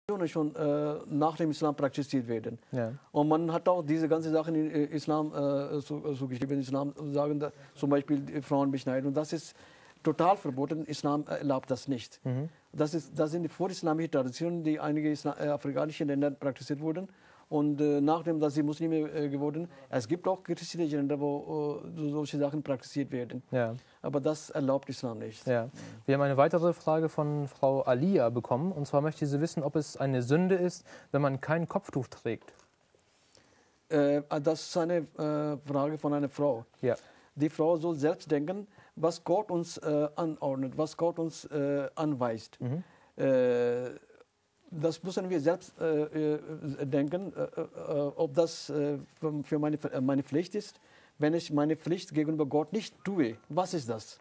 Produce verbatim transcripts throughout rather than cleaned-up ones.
schon äh, nach dem Islam praktiziert werden. Ja. Und man hat auch diese ganzen Sachen in äh, Islam äh, so, so geschrieben, Islam sagen, da, zum Beispiel die Frauen beschneiden. Und das ist total verboten. Islam erlaubt das nicht. Mhm. Das, ist, das sind die vorislamische Traditionen, die einige Islam, äh, afrikanische Länder praktiziert wurden. Und äh, nachdem, dass sie Muslime äh, geworden, es gibt auch christliche Länder, wo äh, solche Sachen praktiziert werden. Ja. Aber das erlaubt Islam nicht. Ja. Wir haben eine weitere Frage von Frau Alia bekommen. Und zwar möchte sie wissen, ob es eine Sünde ist, wenn man kein Kopftuch trägt. Äh, das ist eine äh, Frage von einer Frau. Ja. Die Frau soll selbst denken, was Gott uns äh, anordnet, was Gott uns äh, anweist. Mhm. Äh, Das müssen wir selbst äh, denken, äh, äh, ob das äh, für meine, meine Pflicht ist. Wenn ich meine Pflicht gegenüber Gott nicht tue, was ist das?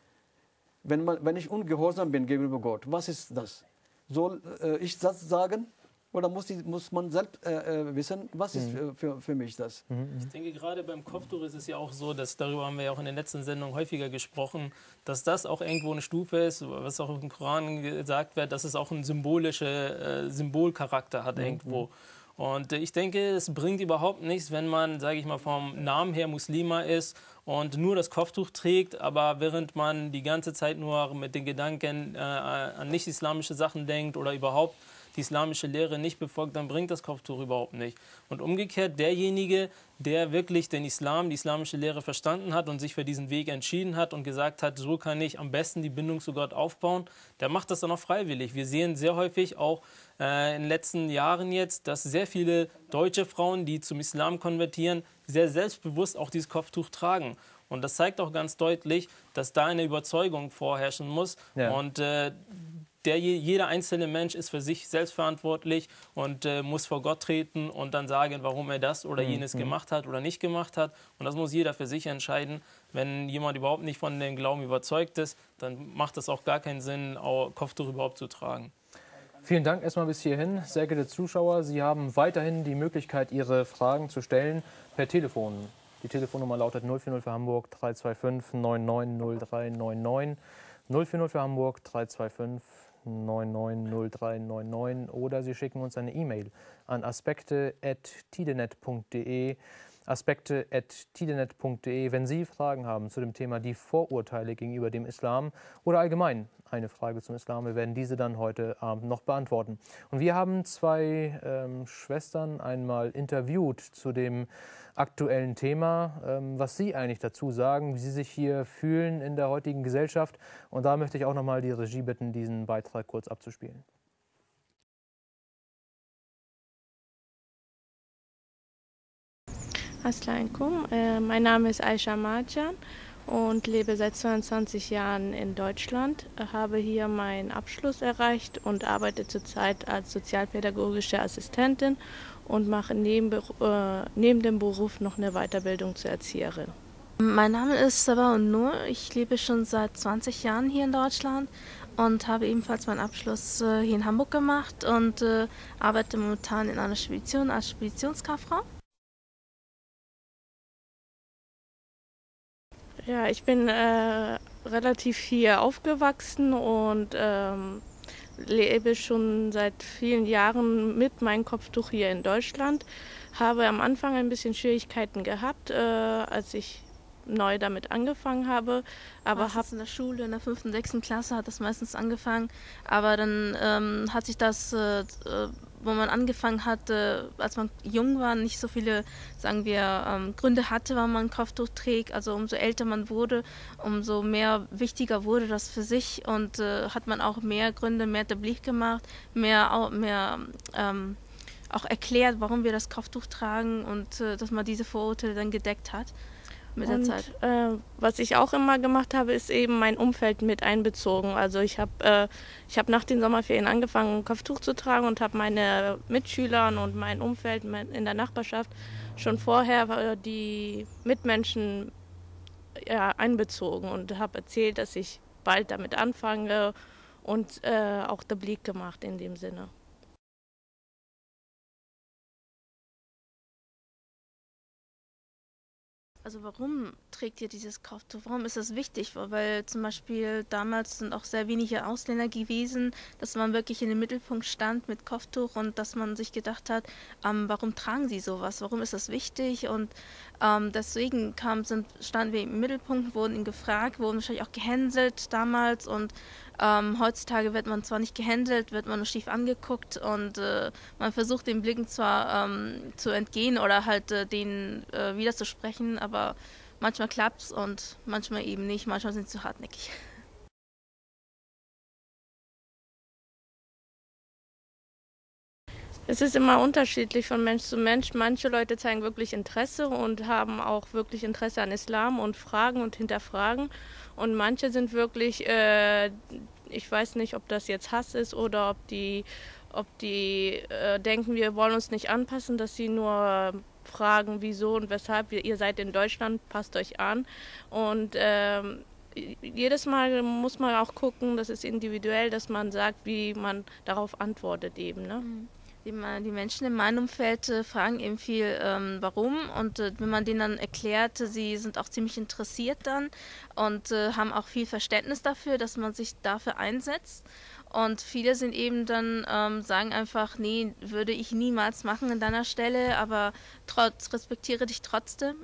Wenn, man, wenn ich ungehorsam bin gegenüber Gott, was ist das? Soll äh, ich das sagen? Oder muss, die, muss man selbst äh, wissen, was ist für, für, für mich das? Ich denke, gerade beim Kopftuch ist es ja auch so, dass darüber haben wir ja auch in den letzten Sendungen häufiger gesprochen, dass das auch irgendwo eine Stufe ist, was auch im Koran gesagt wird, dass es auch einen symbolischen äh, Symbolcharakter hat mhm. irgendwo. Und ich denke, es bringt überhaupt nichts, wenn man, sage ich mal, vom Namen her Muslima ist und nur das Kopftuch trägt, aber während man die ganze Zeit nur mit den Gedanken äh, an nicht-islamische Sachen denkt oder überhaupt die islamische Lehre nicht befolgt, dann bringt das Kopftuch überhaupt nicht. Und umgekehrt, derjenige, der wirklich den Islam, die islamische Lehre verstanden hat und sich für diesen Weg entschieden hat und gesagt hat, so kann ich am besten die Bindung zu Gott aufbauen, der macht das dann auch freiwillig. Wir sehen sehr häufig auch äh, in den letzten Jahren jetzt, dass sehr viele deutsche Frauen, die zum Islam konvertieren, sehr selbstbewusst auch dieses Kopftuch tragen. Und das zeigt auch ganz deutlich, dass da eine Überzeugung vorherrschen muss. Ja. Und äh, Der, jeder einzelne Mensch ist für sich selbstverantwortlich und äh, muss vor Gott treten und dann sagen, warum er das oder jenes mhm. gemacht hat oder nicht gemacht hat. Und das muss jeder für sich entscheiden. Wenn jemand überhaupt nicht von dem Glauben überzeugt ist, dann macht es auch gar keinen Sinn, auch Kopftuch überhaupt zu tragen. Vielen Dank erstmal bis hierhin. Sehr geehrte Zuschauer, Sie haben weiterhin die Möglichkeit, Ihre Fragen zu stellen per Telefon. Die Telefonnummer lautet null vier null für Hamburg drei zwei fünf neun neun null drei neun neun. null vier null für Hamburg drei zwei fünf neun neun null drei neun neun oder Sie schicken uns eine E-Mail an aspekte at tidenet punkt de. aspekte at tidenet punkt de, wenn Sie Fragen haben zu dem Thema die Vorurteile gegenüber dem Islam oder allgemein eine Frage zum Islam. Wir werden diese dann heute Abend noch beantworten. Und wir haben zwei ähm, Schwestern einmal interviewt zu dem aktuellen Thema, ähm, was Sie eigentlich dazu sagen, wie Sie sich hier fühlen in der heutigen Gesellschaft. Und da möchte ich auch noch mal die Regie bitten, diesen Beitrag kurz abzuspielen. Assalamu alaikum, äh, mein Name ist Aisha Marjan und lebe seit zweiundzwanzig Jahren in Deutschland, habe hier meinen Abschluss erreicht und arbeite zurzeit als sozialpädagogische Assistentin und mache neben, äh, neben dem Beruf noch eine Weiterbildung zur Erzieherin. Mein Name ist Sabah und Nur. Ich lebe schon seit zwanzig Jahren hier in Deutschland und habe ebenfalls meinen Abschluss äh, hier in Hamburg gemacht und äh, arbeite momentan in einer Spedition als Speditionskauffrau. Ja, ich bin äh, relativ hier aufgewachsen und ähm, lebe schon seit vielen Jahren mit meinem Kopftuch hier in Deutschland. Habe am Anfang ein bisschen Schwierigkeiten gehabt, äh, als ich neu damit angefangen habe. Aber hab in der Schule, in der fünften, sechsten Klasse hat das meistens angefangen. Aber dann ähm, hat sich das, äh, wo man angefangen hat, äh, als man jung war, nicht so viele, sagen wir, ähm, Gründe hatte, warum man ein Kopftuch trägt. Also umso älter man wurde, umso mehr wichtiger wurde das für sich und äh, hat man auch mehr Gründe, mehr Tabligh gemacht, mehr, mehr ähm, auch erklärt, warum wir das Kopftuch tragen und äh, dass man diese Vorurteile dann gedeckt hat. Mit der und, Zeit. Äh, was ich auch immer gemacht habe, ist eben mein Umfeld mit einbezogen. Also ich habe äh, ich hab nach den Sommerferien angefangen, ein Kopftuch zu tragen und habe meine Mitschüler und mein Umfeld in der Nachbarschaft schon vorher äh, die Mitmenschen ja, einbezogen und habe erzählt, dass ich bald damit anfange und äh, auch Tabligh gemacht in dem Sinne. Also warum trägt ihr dieses Kopftuch? Warum ist das wichtig? Weil zum Beispiel damals sind auch sehr wenige Ausländer gewesen, dass man wirklich in den Mittelpunkt stand mit Kopftuch und dass man sich gedacht hat, ähm, warum tragen sie sowas? Warum ist das wichtig? Und ähm, deswegen kam, sind, standen wir im Mittelpunkt, wurden ihn gefragt, wurden wahrscheinlich auch gehänselt damals und ähm, heutzutage wird man zwar nicht gehänselt, wird man nur schief angeguckt und äh, man versucht den Blicken zwar ähm, zu entgehen oder halt äh, denen äh, widerzusprechen, aber manchmal klappt es und manchmal eben nicht, manchmal sind sie zu hartnäckig. Es ist immer unterschiedlich von Mensch zu Mensch. Manche Leute zeigen wirklich Interesse und haben auch wirklich Interesse an Islam und fragen und hinterfragen. Und manche sind wirklich, äh, ich weiß nicht, ob das jetzt Hass ist oder ob die, ob die äh, denken, wir wollen uns nicht anpassen, dass sie nur fragen, wieso und weshalb. Ihr seid in Deutschland, passt euch an. Und ähm, jedes Mal muss man auch gucken, das ist individuell, dass man sagt, wie man darauf antwortet eben. Ne? Mhm. Die, die Menschen in meinem Umfeld äh, fragen eben viel, ähm, warum. Und äh, wenn man denen dann erklärt, sie sind auch ziemlich interessiert dann und äh, haben auch viel Verständnis dafür, dass man sich dafür einsetzt. Und viele sind eben dann, ähm, sagen einfach, nee, würde ich niemals machen an deiner Stelle, aber trotz, respektiere dich trotzdem.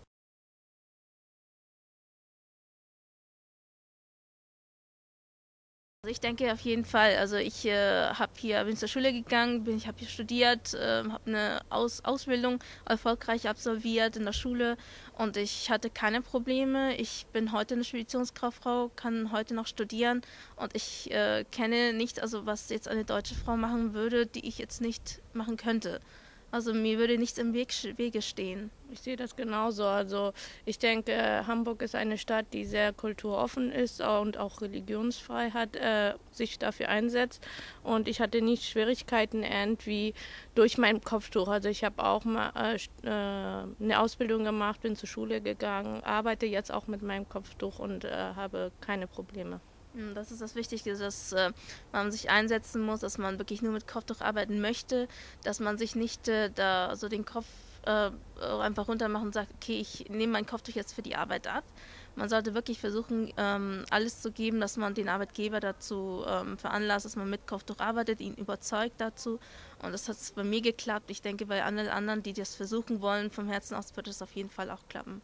Also ich denke auf jeden Fall, also ich äh, habe hier, bin zur Schule gegangen, bin, ich habe hier studiert, äh, habe eine Aus, Ausbildung erfolgreich absolviert in der Schule und ich hatte keine Probleme. Ich bin heute eine Speditionskauffrau, kann heute noch studieren und ich äh, kenne nicht, also was jetzt eine deutsche Frau machen würde, die ich jetzt nicht machen könnte. Also mir würde nichts im Weg, Wege stehen. Ich sehe das genauso. Also ich denke, Hamburg ist eine Stadt, die sehr kulturoffen ist und auch religionsfrei hat, äh, sich dafür einsetzt. Und ich hatte nicht Schwierigkeiten irgendwie durch mein Kopftuch. Also ich habe auch mal äh, eine Ausbildung gemacht, bin zur Schule gegangen, arbeite jetzt auch mit meinem Kopftuch und äh, habe keine Probleme. Das ist das Wichtige, dass äh, man sich einsetzen muss, dass man wirklich nur mit Kopftuch arbeiten möchte, dass man sich nicht äh, da so den Kopf äh, einfach runter macht und sagt, okay, ich nehme mein Kopftuch jetzt für die Arbeit ab. Man sollte wirklich versuchen, ähm, alles zu geben, dass man den Arbeitgeber dazu ähm, veranlasst, dass man mit Kopftuch arbeitet, ihn überzeugt dazu. Und das hat bei mir geklappt. Ich denke, bei allen anderen, die das versuchen wollen, vom Herzen aus wird es auf jeden Fall auch klappen.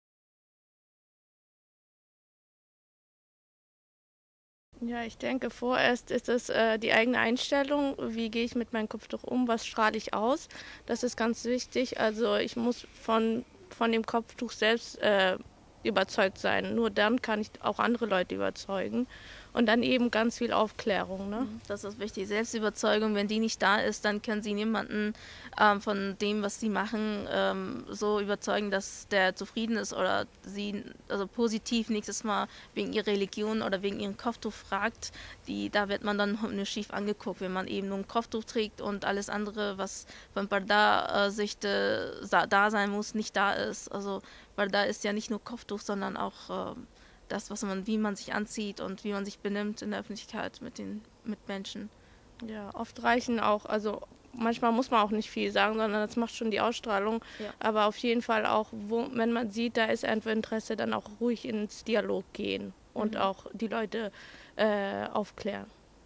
Ja, ich denke, vorerst ist es äh, die eigene Einstellung. Wie gehe ich mit meinem Kopftuch um? Was strahle ich aus? Das ist ganz wichtig. Also ich muss von, von dem Kopftuch selbst äh, überzeugt sein. Nur dann kann ich auch andere Leute überzeugen. Und dann eben ganz viel Aufklärung. Ne? Das ist wichtig. Selbstüberzeugung, wenn die nicht da ist, dann können sie niemanden ähm, von dem, was sie machen, ähm, so überzeugen, dass der zufrieden ist oder sie also positiv nächstes Mal wegen ihrer Religion oder wegen ihrem Kopftuch fragt. Die, da wird man dann nur schief angeguckt, wenn man eben nur ein Kopftuch trägt und alles andere, was von Parda-Sicht äh, da sein muss, nicht da ist. Also Parda ist ja nicht nur Kopftuch, sondern auch äh, das, was man, wie man sich anzieht und wie man sich benimmt in der Öffentlichkeit mit den Mitmenschen. Ja, oft reichen auch, also manchmal muss man auch nicht viel sagen, sondern das macht schon die Ausstrahlung. Ja. Aber auf jeden Fall auch, wo, wenn man sieht, da ist einfach Interesse, dann auch ruhig ins Dialog gehen und mhm. auch die Leute äh, aufklären.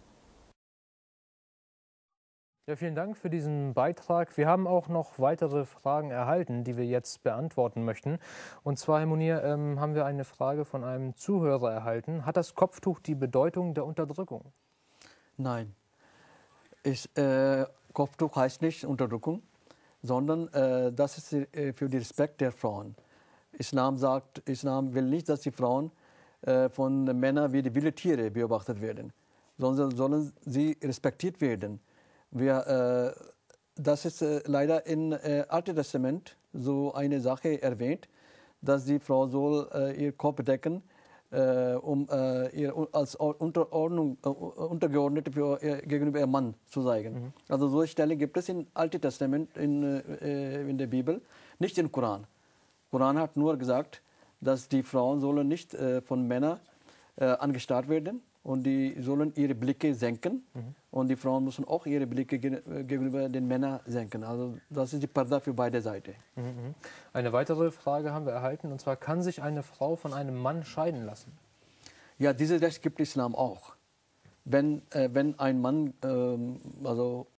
Ja, vielen Dank für diesen Beitrag. Wir haben auch noch weitere Fragen erhalten, die wir jetzt beantworten möchten. Und zwar, Herr Munir, ähm, haben wir eine Frage von einem Zuhörer erhalten. Hat das Kopftuch die Bedeutung der Unterdrückung? Nein. Ich, äh, Kopftuch heißt nicht Unterdrückung, sondern äh, das ist äh, für den Respekt der Frauen. Islam sagt, Islam will nicht, dass die Frauen äh, von Männern wie die wilden Tiere beobachtet werden, sondern sollen sie respektiert werden. Wir, äh, das ist äh, leider im äh, Alten Testament so eine Sache erwähnt, dass die Frau soll äh, ihr Kopf bedecken, äh, um äh, ihr als Unterordnung, äh, Untergeordnete für, äh, gegenüber ihrem Mann zu zeigen. Mhm. Also solche Stellen gibt es im Alten Testament in, äh, in der Bibel, nicht im Koran. Koran hat nur gesagt, dass die Frauen sollen nicht äh, von Männern äh, angestarrt werden und die sollen ihre Blicke senken. Mhm. Und die Frauen müssen auch ihre Blicke ge gegenüber den Männern senken. Also das ist die Parda für beide Seiten. Mhm. Eine weitere Frage haben wir erhalten, und zwar: Kann sich eine Frau von einem Mann scheiden lassen? Ja, dieses Recht gibt Islam auch. Wenn, äh, wenn ein Mann ähm, also